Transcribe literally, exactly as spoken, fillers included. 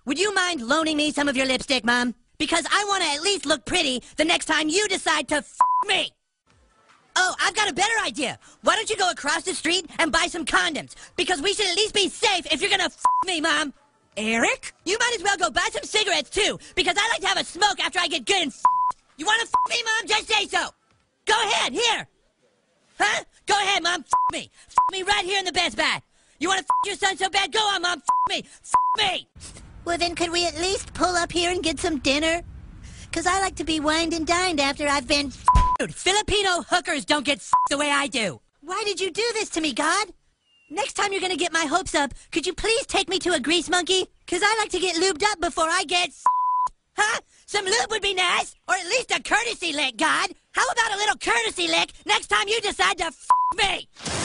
would you mind loaning me some of your lipstick, Mom? Because I want to at least look pretty the next time you decide to f me. Oh, I've got a better idea. Why don't you go across the street and buy some condoms? Because we should at least be safe if you're gonna f me, Mom. Eric? You might as well go buy some cigarettes, too, because I like to have a smoke after I get good and f You wanna f me, Mom? Just say so. Go ahead, here. Huh? Go ahead, Mom, f me. F me right here in the Best Buy. You wanna f your son so bad? Go on, Mom, f me. F me. Well, then could we at least pull up here and get some dinner? Because I like to be wined and dined after I've been f***ed. Filipino hookers don't get f***ed the way I do. Why did you do this to me, God? Next time you're going to get my hopes up, could you please take me to a grease monkey? Because I like to get lubed up before I get f***ed. Huh? Some lube would be nice. Or at least a courtesy lick, God. How about a little courtesy lick next time you decide to f*** me?